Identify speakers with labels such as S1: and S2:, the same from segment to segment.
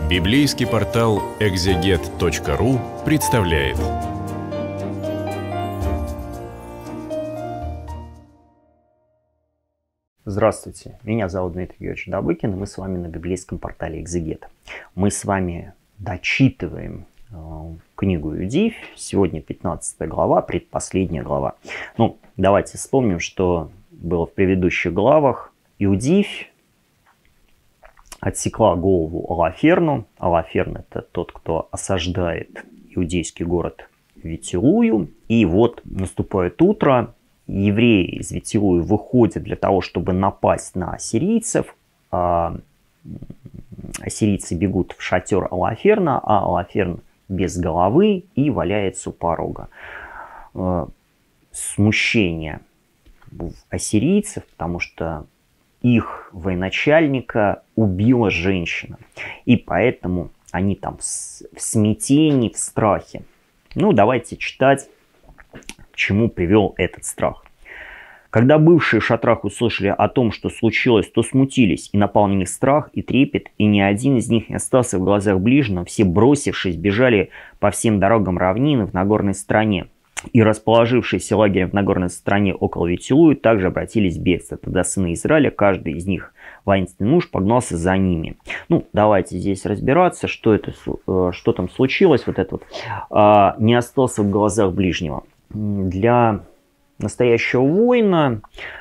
S1: Библейский портал экзегет.ру представляет.
S2: Здравствуйте, меня зовут Дмитрий Георгиевич Добыкин, и мы с вами на библейском портале Экзегет. Мы с вами дочитываем книгу Иудеев. Сегодня 15 глава, предпоследняя глава. Давайте вспомним, что было в предыдущих главах. Иудеев отсекла голову Олаферну. Олаферн — это тот, кто осаждает иудейский город Витилую. И вот наступает утро. Евреи из Витилую выходят для того, чтобы напасть на ассирийцев. Ассирийцы бегут в шатер Олаферна, а Олаферн без головы и валяется у порога. Смущение ассирийцев, потому что их военачальника убила женщина. И поэтому они там в смятении, в страхе. Давайте читать, к чему привел этот страх. Когда бывшие в шатрах услышали о том, что случилось, то смутились, и напал на них страх и трепет, и ни один из них не остался в глазах ближнего. Все, бросившись, бежали по всем дорогам равнины в Нагорной стране. И расположившиеся лагерем в Нагорной стране около Витилую также обратились в бегство. Тогда сыны Израиля, каждый из них воинственный муж, погнался за ними. Давайте здесь разбираться, что там случилось. Не остался в глазах ближнего. Для настоящего воина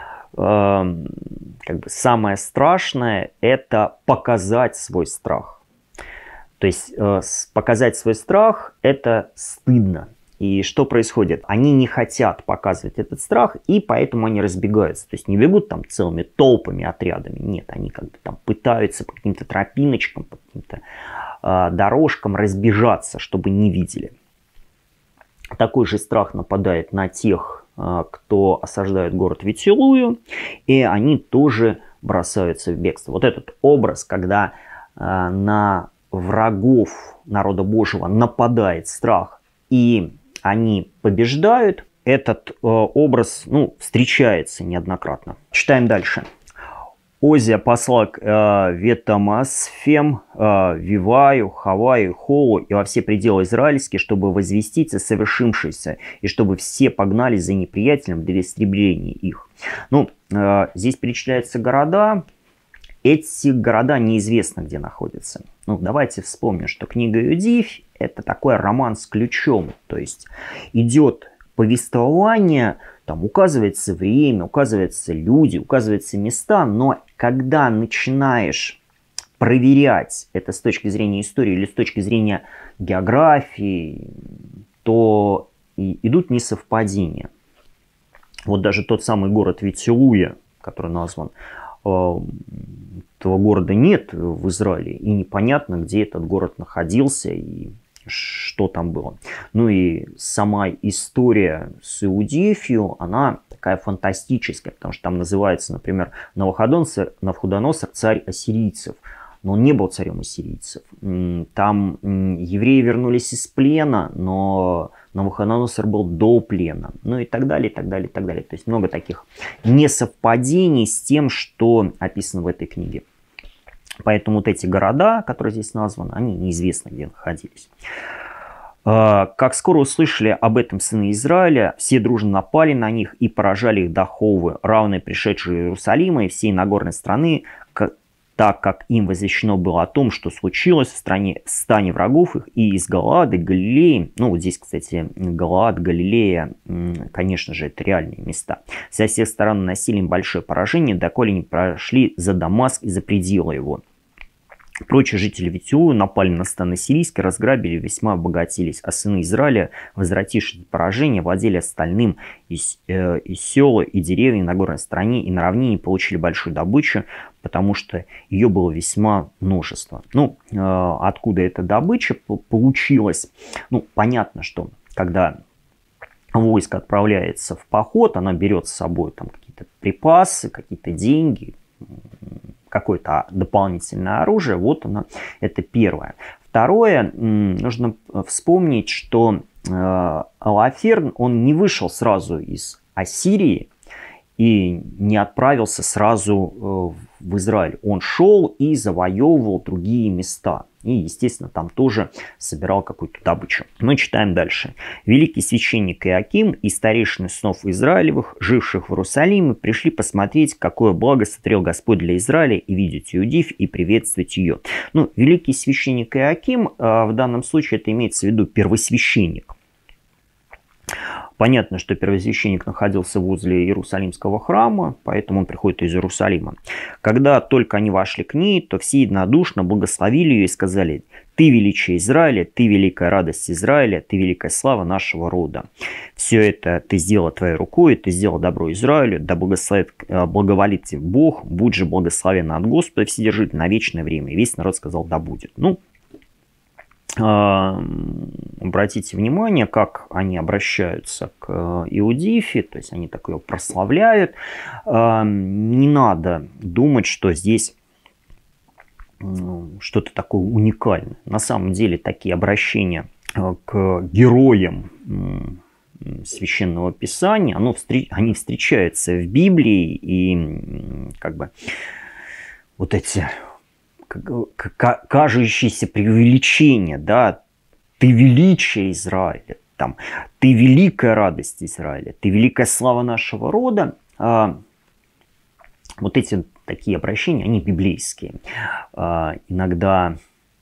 S2: самое страшное — это показать свой страх. То есть показать свой страх — это стыдно. И что происходит? Они не хотят показывать этот страх, и поэтому они разбегаются. То есть не бегут там целыми толпами, отрядами. Нет, они пытаются по каким-то тропиночкам, по каким-то дорожкам разбежаться, чтобы не видели. Такой же страх нападает на тех, кто осаждает город Витилую, и они тоже бросаются в бегство. Вот этот образ, когда на врагов народа Божьего нападает страх, и они побеждают, этот образ встречается неоднократно. Читаем дальше. Озия послал к Ветамасфем, Виваю, Хаваю, Холу и во все пределы израильские, чтобы возвестить о совершившемся, и чтобы все погнались за неприятелем для истребления их. Здесь перечисляются города. Эти города неизвестно, где находятся. Давайте вспомним, что книга Иудеев — это такой роман с ключом. То есть идет повествование, там указывается время, указываются люди, указываются места, но когда начинаешь проверять это с точки зрения истории или с точки зрения географии, то идут несовпадения. Вот даже тот самый город Витилуя, который назван, этого города нет в Израиле, и непонятно, где этот город находился и что там было. И сама история с Иудеевью, она такая фантастическая, потому что там называется, например, Навуходоносор, царь ассирийцев. Но он не был царем ассирийцев. Там евреи вернулись из плена, но Навуходоносор был до плена. И так далее, и так далее, и так далее. То есть много таких несовпадений с тем, что описано в этой книге. Поэтому вот эти города, которые здесь названы, они неизвестно, где находились. Как скоро услышали об этом сыны Израиля, все дружно напали на них и поражали их до Ховы, равные пришедшие из Иерусалима и всей Нагорной страны, так как им возвещено было о том, что случилось в стане врагов их, и из Галаада, Галилеи. Здесь, кстати, Галаад, Галилея, конечно же, это реальные места. Со всех сторон наносили им большое поражение, доколе не прошли за Дамаск и за пределы его. Прочие жители Витилуя напали на стан ассирийский, разграбили, весьма обогатились, а сыны Израиля, возвратившись от поражения, владели остальным и села, и деревни на горной стороне, и на равнине, получили большую добычу, потому что ее было весьма множество. Откуда эта добыча получилась? Понятно, что когда войско отправляется в поход, она берет с собой какие-то припасы, какие-то деньги, какое-то дополнительное оружие. Вот оно, это первое. Второе, нужно вспомнить, что Олаферн, он не вышел сразу из Ассирии и не отправился сразу в Израиль, он шел и завоевывал другие места. И, естественно, там тоже собирал какую-то добычу. Мы читаем дальше. «Великий священник Иоаким и старейшины сынов Израилевых, живших в Иерусалиме, пришли посмотреть, какое благо сотворил Господь для Израиля, и видеть Иудеев, и приветствовать ее». Ну, великий священник Иоаким, в данном случае это имеется в виду первосвященник. Понятно, что первосвященник находился возле Иерусалимского храма, поэтому он приходит из Иерусалима. Когда только они вошли к ней, то все единодушно благословили ее и сказали: «Ты величие Израиля, ты великая радость Израиля, ты великая слава нашего рода. Все это ты сделал твоей рукой, ты сделал добро Израилю, да благоволит тебе Бог, будь же благословен от Господа Вседержитель на вечное время». И весь народ сказал: «Да будет». Ну, обратите внимание, как они обращаются к Иудифе, то есть они так ее прославляют. Не надо думать, что здесь что-то такое уникальное. На самом деле такие обращения к героям Священного Писания, они встречаются в Библии, и как бы вот эти кажущиеся преувеличения, да, ты величие Израиля, там, ты великая радость Израиля, ты великая слава нашего рода. Вот эти такие обращения, они библейские. Иногда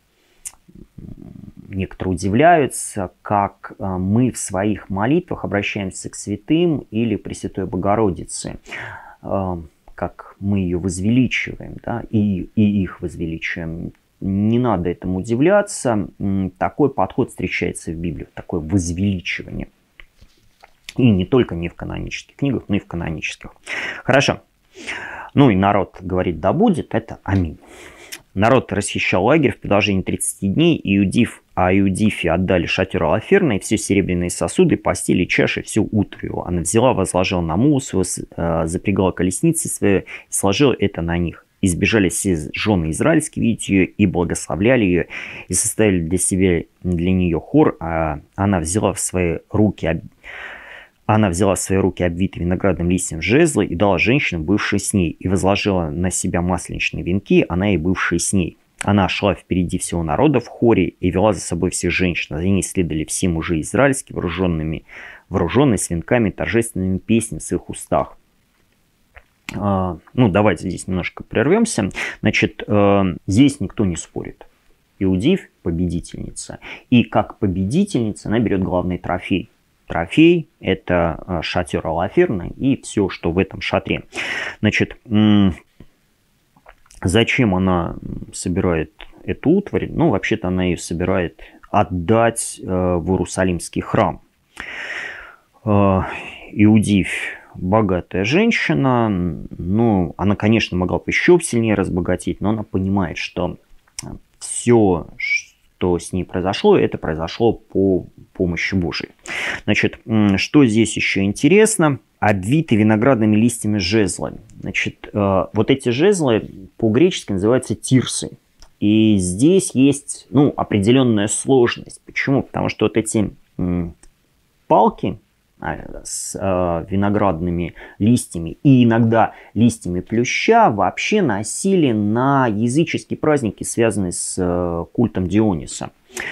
S2: некоторые удивляются, как мы в своих молитвах обращаемся к святым или Пресвятой Богородице, как мы ее возвеличиваем, да, и их возвеличиваем. Не надо этому удивляться. Такой подход встречается в Библии, такое возвеличивание. И не только не в канонических книгах, но и в канонических. Хорошо. Ну и народ говорит: «Да будет», это аминь. Народ расхищал лагерь в продолжении 30 дней, Иудифе отдали шатер Алаферна и все серебряные сосуды, постели, чаши, всю утварь его. Она взяла, возложила на мулу свою, запрягала колесницы свои и сложила это на них. И сбежали все жены израильские видеть ее, и благословляли ее, и составили для нее хор. Она взяла в свои руки обвитые виноградным листьем жезлы и дала женщинам, бывшей с ней, и возложила на себя масленичные венки, она и бывшие с ней. Она шла впереди всего народа в хоре и вела за собой всех женщин. За ней следовали все мужи израильские, вооруженные с венками, торжественными песнями в своих устах. Ну, давайте здесь немножко прервемся. Значит, здесь никто не спорит. Иудиф – победительница. И как победительница она берет главный трофей. Трофей – это шатер Алаферна и все, что в этом шатре. Значит, зачем она собирает эту утварь? Ну, вообще-то она ее собирает отдать в Иерусалимский храм. Иудиф – богатая женщина. Ну, она, конечно, могла бы еще сильнее разбогатеть, но она понимает, что все, что с ней произошло, это произошло по помощи Божией. Значит, что здесь еще интересно? Обвиты виноградными листьями жезлы. Значит, вот эти жезлы по-гречески называются тирсы. И здесь есть, ну, определенная сложность. Почему? Потому что вот эти палки с виноградными листьями и иногда листьями плюща вообще носили на языческие праздники, связанные с культом Диониса.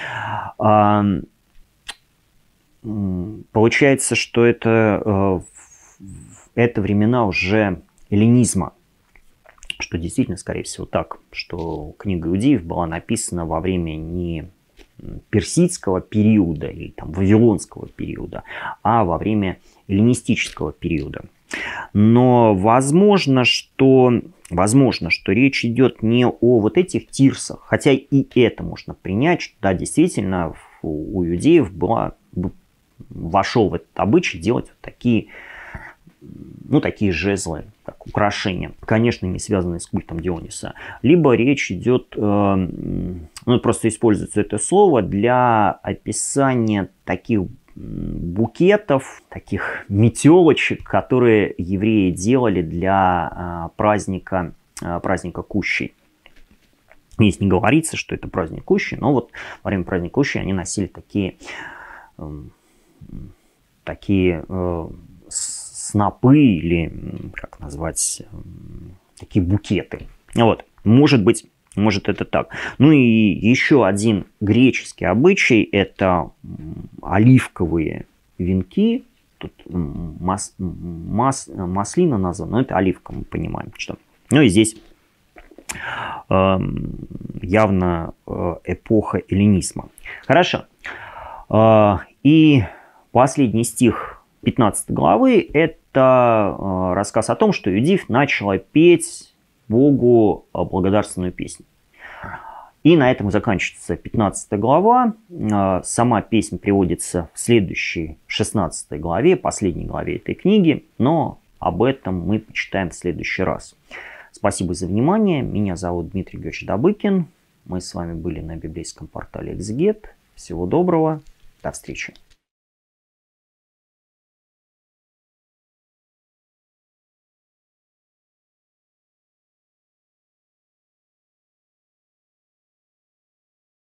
S2: Получается, что это времена уже эллинизма, что действительно, скорее всего, так, что книга Иудеев была написана во время не персидского периода или там вавилонского периода, а во время эллинистического периода. Но возможно, что речь идет не о вот этих тирсах, хотя и это можно принять, что да, действительно у иудеев вошел в этот обычай делать вот такие, ну, такие жезлы, как украшения, конечно, не связанные с культом Диониса. Либо речь идет, ну, просто используется это слово для описания таких букетов, таких метелочек, которые евреи делали для праздника Кущей. Здесь не говорится, что это праздник Кущи, но вот во время праздника Кущи они носили такие снопы или, как назвать, такие букеты. Вот, может быть, может это так. Ну и еще один греческий обычай – это оливковые венки. Тут маслина названа, но это оливка, мы понимаем, что. Ну и здесь явно эпоха эллинизма. Хорошо. И последний стих 15 главы – это рассказ о том, что Юдифь начала петь Богу благодарственную песню. И на этом заканчивается 15 глава. Сама песня приводится в следующей 16 главе, последней главе этой книги, но об этом мы почитаем в следующий раз. Спасибо за внимание. Меня зовут Дмитрий Георгиевич Добыкин. Мы с вами были на библейском портале Экзегет. Всего доброго. До встречи.